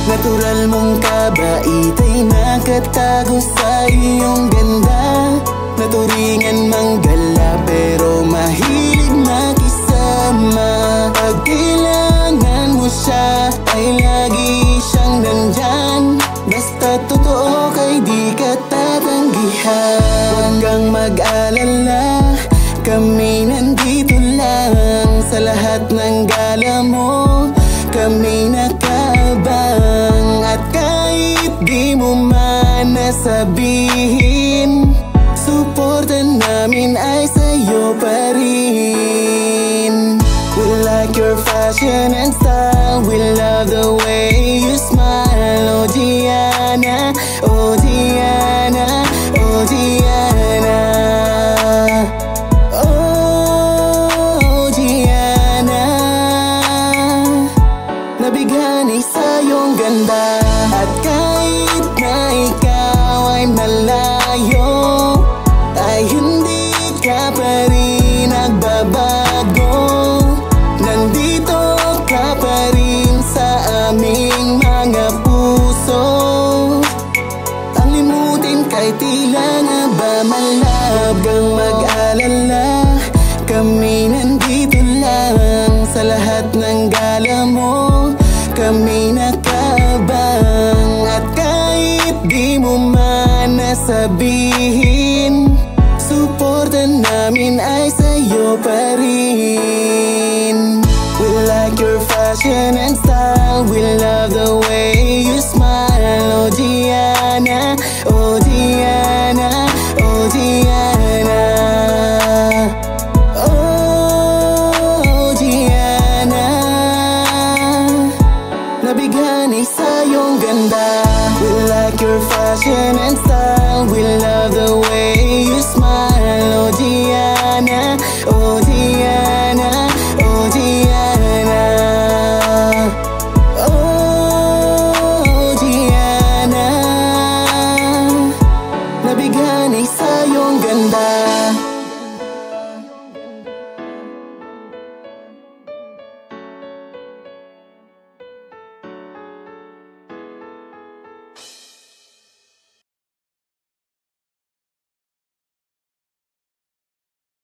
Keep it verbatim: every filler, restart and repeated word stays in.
Natural mong kabait ay nakatago sa iyong ganda. Naturingan manggala pero mahilig makisama. Pag kailangan mo siya ay lagi siyang nandyan. Basta totoo kay di ka tatanggihan. Huwag kang mag-alala, kami nandito lang. Sa lahat ng gala mo kami nakabang. At kahit di mo man nasabihin, suporta namin ay sa'yo pa rin. We like your fashion and style, we love the way you smile. Oh Gianna, oh Gianna, oh Gianna, oh Gianna. Nabighanay sa iyong ganda. At kahit na ikaw ay malayo, ay hindi ka pa rin nagbabago. Nandito ka pa rin sa aming mga puso. Ang limutin kay tila nga ba malab. Kang mag-alala, kami nandito lang. Sa lahat ng gala mo kami nakabang. At kahit di mo man nasabihin, suporta namin ay sa'yo pa rin. We like your fashion and style, we love the way